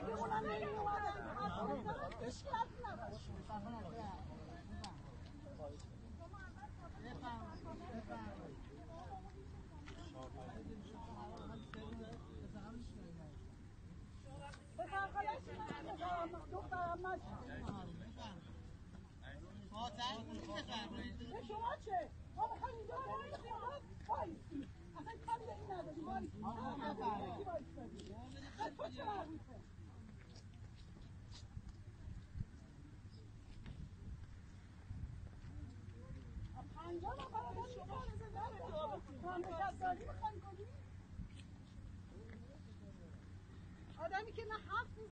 اونم نمی اومده اشکال نداره بفرم خلاص دخترم نشد به شما چه؟ ما بخواهیم اینجا رو خدا بایستی اصلا کاری به این نداری بایستی تو چه مربوطه؟ پنجاه نفر آدم شما مملکتداری میخوایم کنیم؟ آدمی که نه حرف